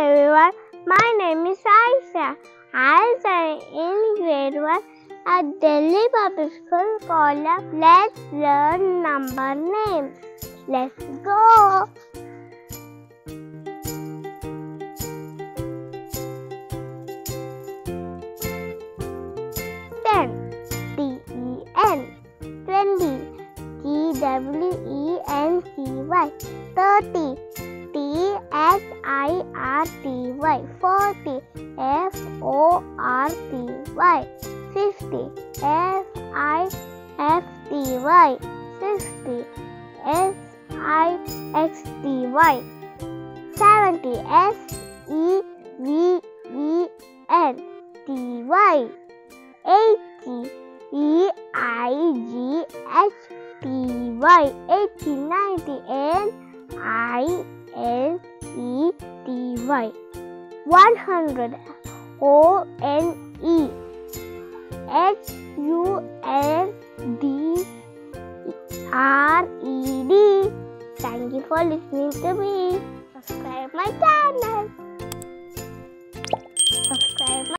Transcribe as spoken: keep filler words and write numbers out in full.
everyone, my name is Aisha. I study in grade one at Delhi Public School College. Let's learn number names. Let's go. ten. T E N. twenty. T W E N C Y. thirty. T H I R T Y. forty. F O R T Y. fifty. F I F T Y. sixty. S I X T Y. seventy. S E V E N T Y. eighty. E I G H T Y. eighty. ninety. N I S E T Y. one hundred. O N E H U N D R E D. Thank you for listening to me. Subscribe my channel. Subscribe my